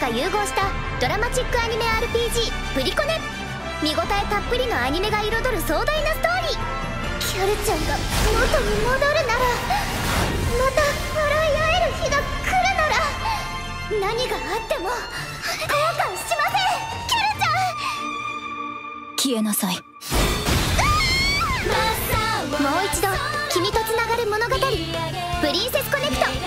が融合したドラマチックアニメ RPG プリコネ。見応えたっぷりのアニメが彩る壮大なストーリー。キャルちゃんが元に戻るなら、また笑い合える日が来るなら、何があっても後悔しません。キャルちゃん、 消えなさい。 もう一度君とつながる物語、プリンセスコネクト。